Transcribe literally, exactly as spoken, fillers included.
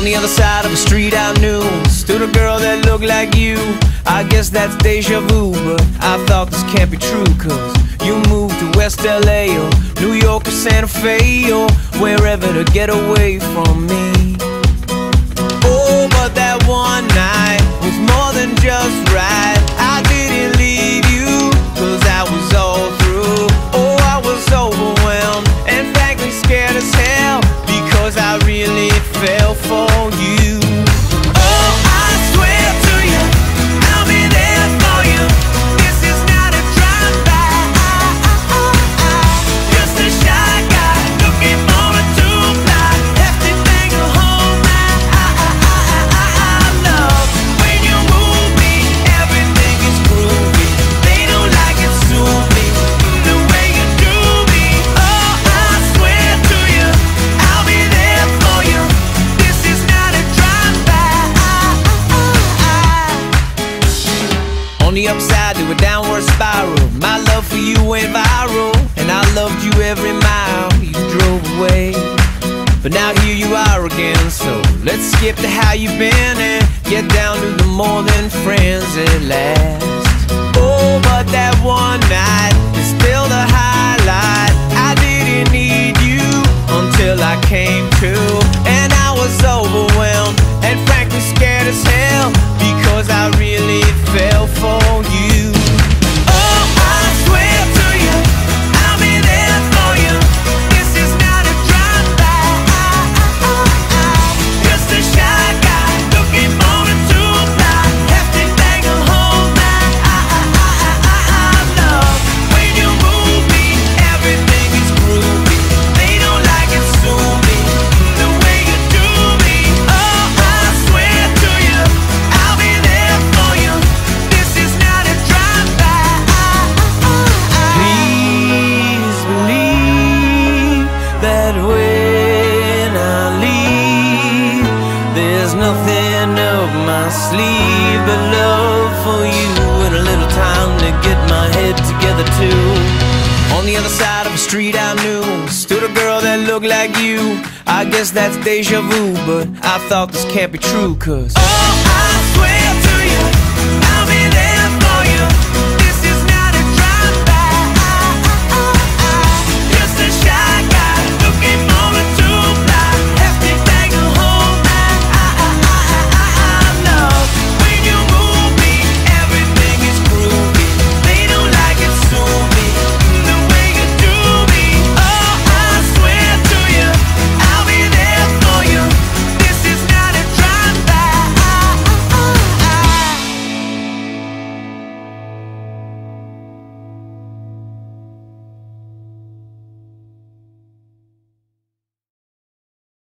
On the other side of the street I knew stood a girl that looked like you. I guess that's deja vu, but I thought this can't be true, cause you moved to West L A or New York or Santa Fe or wherever to get away from me. Oh, but that one night was more than just right. I didn't leave you, cause I was all through. Oh, I was overwhelmed and frankly scared as hell, because I really fell for you. Oh, I swear to you, I'll be there for you. This is not a drive-by, just a shy guy looking for a two-ply, hefty thing to hold my love. When you move me, everything is groovy. They don't like it, sue me the way you do me. Oh, I swear to you, I'll be there for you. This is not a drive-by. On the upside to a downward spiral, my love for you went viral, and I loved you every mile you drove away. But now here you are again, so let's skip to how you've been and get down to the more than friends at last. Oh, but that one night is still the highlight. I didn't need you until I came to, and I was overwhelmed and frankly scared as hell, because I really fell for you. Oh, I swear to you, I'll be there for you. This is not a drive-by, just a shy guy looking for a two-ply, hefty thing to hold my love. When you move me, everything is groovy. They don't like it, sue me the way you do me. Oh, I swear to you, I'll be there for you. This is not a drive-by. Please believe that when I leave, there's nothing up my sleeve but love for you, and a little time to get my head together too. On the other side of the street I knew stood a girl that looked like you. I guess that's deja vu, but I thought this can't be true, cause oh, I swear